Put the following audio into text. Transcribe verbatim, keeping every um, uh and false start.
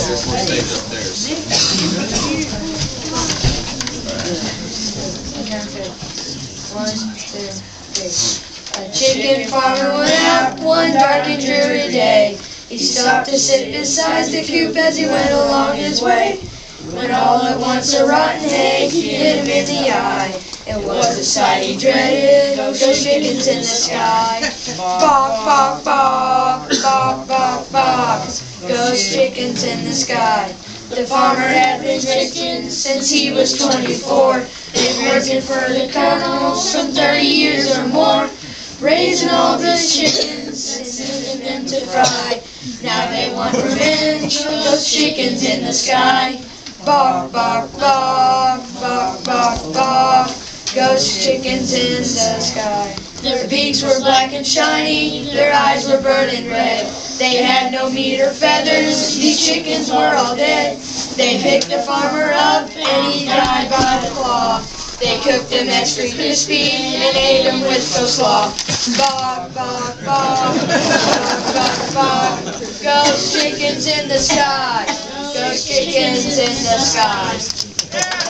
There's more stage upstairs. One, two, three. A chicken farmer went out one dark and dreary day. He stopped to sit beside the coop as he went along his way. When all at once a rotten egg hit him in the eye. It was the sight he dreaded, those chickens in the sky. Bawk, bawk, bawk, bawk, bawk, bawk, ghost chickens in the sky. The farmer had been chickens since he was twenty-four. They've been working for the colonel some thirty years or more, raising all those chickens and sending them to fry. Now they want revenge, those chickens in the sky. Bawk, bawk, bawk, bawk, bawk, bawk, ghost chickens in the sky. Their beaks were black and shiny, their eyes were burning red. They had no meat or feathers, these chickens were all dead. They picked the farmer up and he died by the claw. They cooked him extra crispy and ate him with coleslaw. Bawk, bawk, bawk, bawk, bawk, bawk, ghost chickens in the sky. Ghost chickens in the sky.